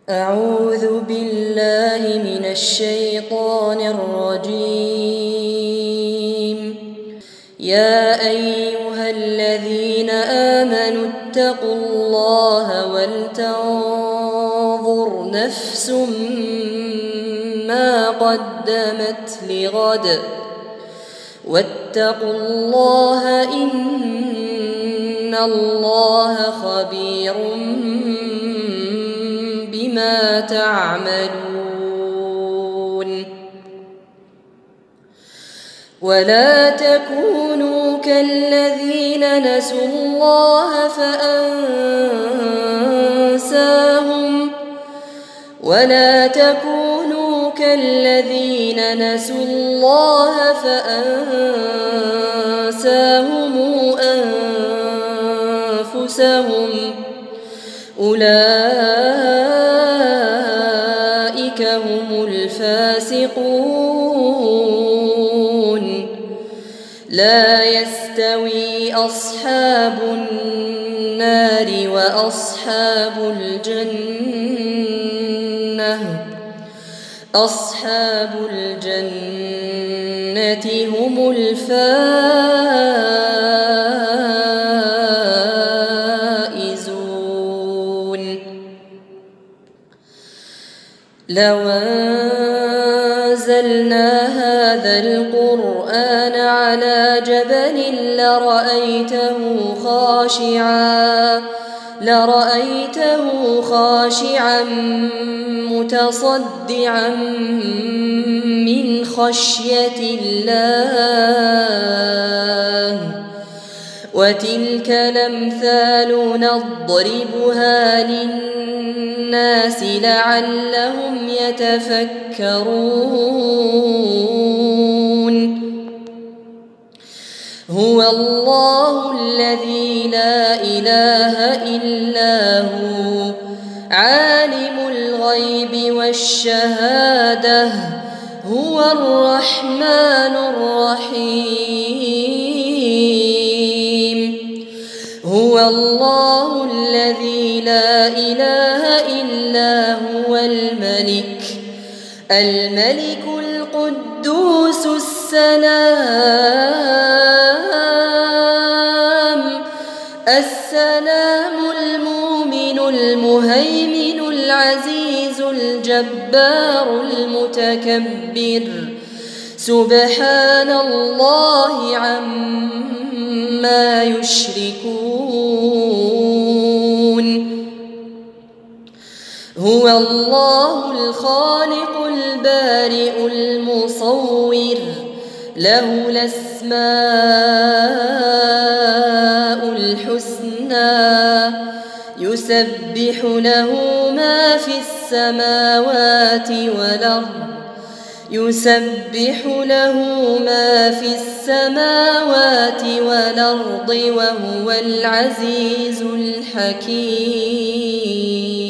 أعوذ بالله من الشيطان الرجيم. يا أيها الذين آمنوا اتقوا الله ولتنظر نفس ما قدمت لغد واتقوا الله إن الله خبير بما تعملون. ولا تكونوا كالذين نسوا الله فأنساهم أنفسهم أولئك هم الفاسقون. لا يستوي أصحاب النار وأصحاب الجنة أصحاب الجنة هم الفائزون. لو أنزلنا هذا القرآن على جبل لرأيته خاشعا متصدعا من خشية الله. وتلك الأمثال نضربها للناس لعلهم يتفكرون. هو الله الذي لا إله إلا هو عالم الغيب والشهادة هو الرحمن الرحيم. هو الله الذي لا إله إلا هو الملك القدوس السلام المؤمن المهيمن العزيز الجبار المتكبر. سبحان الله عما يشركون. هو الله الخالق البارئ المصور له الأسماء الحسنى يسبح له ما في السماوات والأرض وهو العزيز الحكيم.